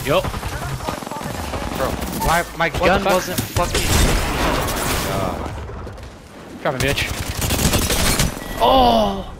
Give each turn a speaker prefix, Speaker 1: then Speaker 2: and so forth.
Speaker 1: Yup.
Speaker 2: Bro, my gun wasn't fucking.
Speaker 1: Grab a bitch. Oh!